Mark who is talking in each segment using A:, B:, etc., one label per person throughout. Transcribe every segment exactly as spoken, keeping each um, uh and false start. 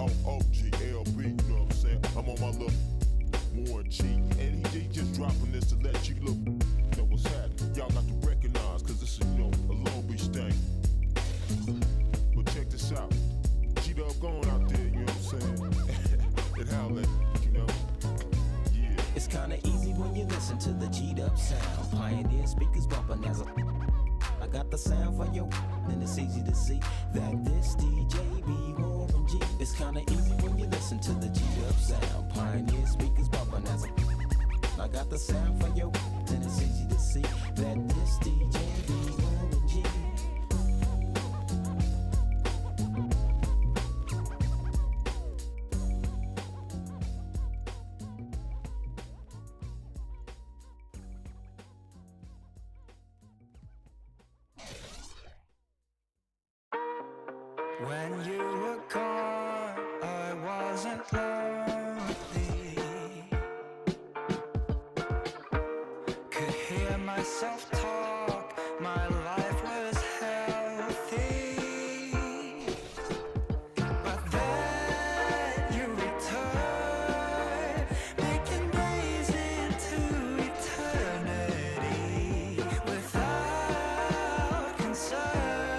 A: O O G L B, you know what I'm saying? I'm on my little Warren G, and he, he just dropping this to let you look, you know what's happening. Y'all got to recognize, cause this is, you know, a Long Beach thing. But check this out. G-Dub going out there, you know what I'm saying? And howl at it, you know? Yeah.
B: It's kinda easy when you listen to the G-Dub sound. Pioneer speakers bumping as a I got the sound for you, and it's easy to see that this D J be Warren G. It's kinda easy when you listen to the G-Dub sound. Pioneer speakers bumping as a I got the sound for you, and it's easy to see that this D J be Warren G.
C: When you were gone, I wasn't lonely. Could hear myself talk, my life was healthy. But then you returned, making days into eternity without concern.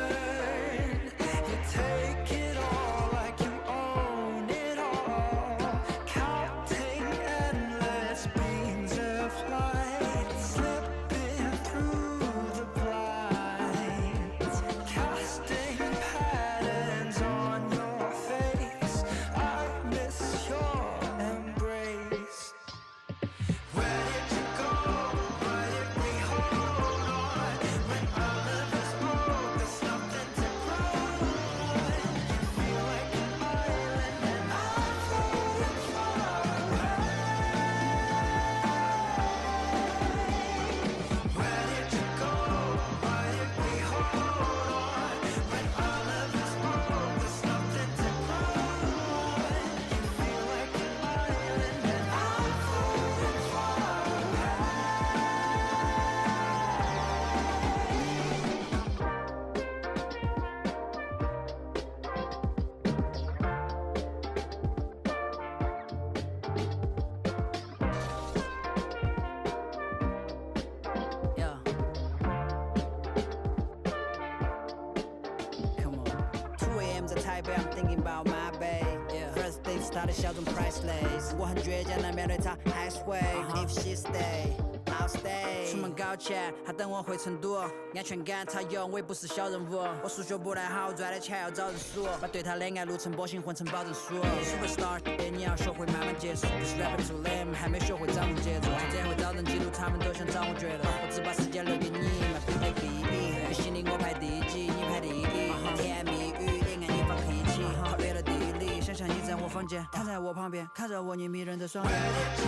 C: Take it all like you own it all, counting endless beams of light, slipping through the blinds, casting patterns on your face. I miss your embrace. Where did you go? Why did we hold on? When all of us broke, there's nothing to grow.
D: I'm thinking about my babe. Yeah. First thing started 小众 priceless， 我很倔强地面对她还是会。If she stay, I'll stay。出门搞钱，她等我回成都，安全感她有，我也不是小人物。我数学不太好，赚的钱要找人数，把对她的爱路程波形混成保证书。Superstar， 你要学会慢慢接受，不是 rapper too lame， 还没学会掌握节奏，这样会造成记录，他们都想找我决斗。我只把时间留给你 ，my baby baby， 你心里我排第几，你排第一，甜言蜜语。跨越了地理，想象你在我房间，躺在我旁边，看着我你迷人的双眼。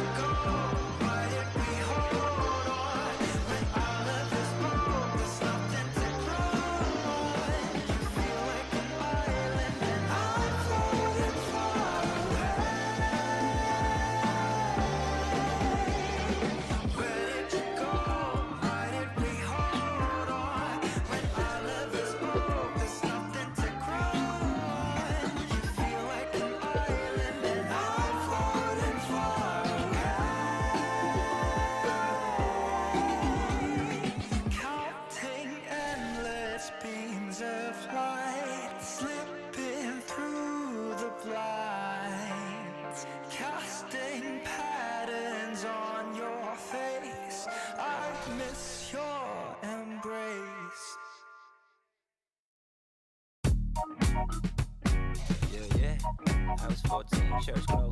B: Yeah, yeah, I was fourteen, church close.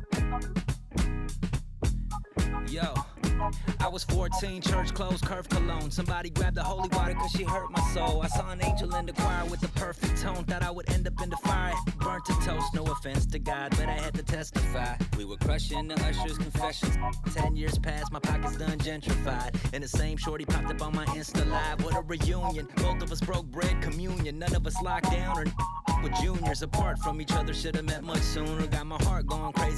B: Yo, I was fourteen, church closed, curve cologne. Somebody grabbed the holy water cause she hurt my soul. I saw an angel in the choir with the perfect tone. Thought I would end up in the fire, burnt to toast. No offense to God, but I had to testify. We were crushing the usher's confessions. Ten years past, my pockets done gentrified. And the same shorty popped up on my Insta Live. What a reunion, both of us broke bread, communion. None of us locked down or with juniors apart from each other. Should've met much sooner, got my heart going crazy.